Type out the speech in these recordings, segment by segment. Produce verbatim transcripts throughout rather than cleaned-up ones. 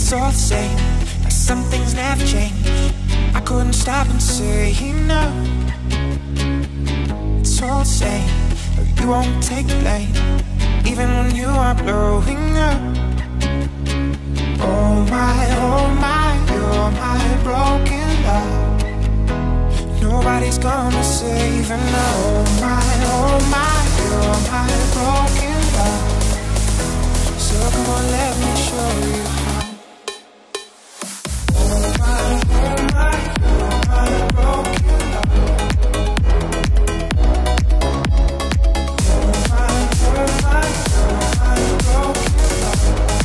It's all the same, like some things never change. I couldn't stop and say no. It's all the same, but you won't take the blame, even when you are blowing up. Oh my, oh my, you're my broken love. Nobody's gonna save her now. Oh my, oh my, you're my broken love. So come on, let me show you how. Oh my, oh my, you're my broken love. Oh my, oh my, you're my broken love.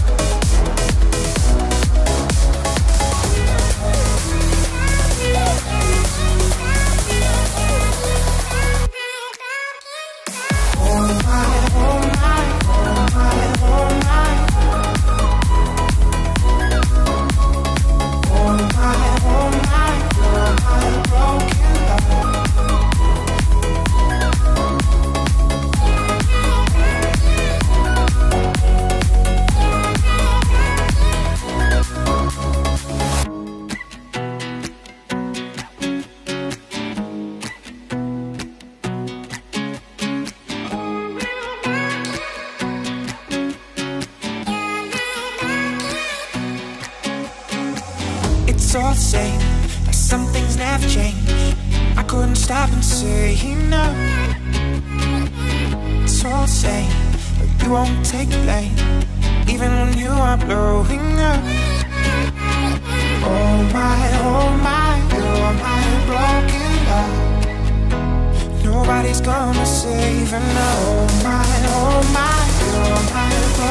It's all the same, like some things never change. I couldn't stop and say no. It's all the same, but you won't take the blame, even when you are blowing up. Oh my, oh my, you're my broken love. Nobody's gonna save her now. Oh my, oh my, you're my broken love.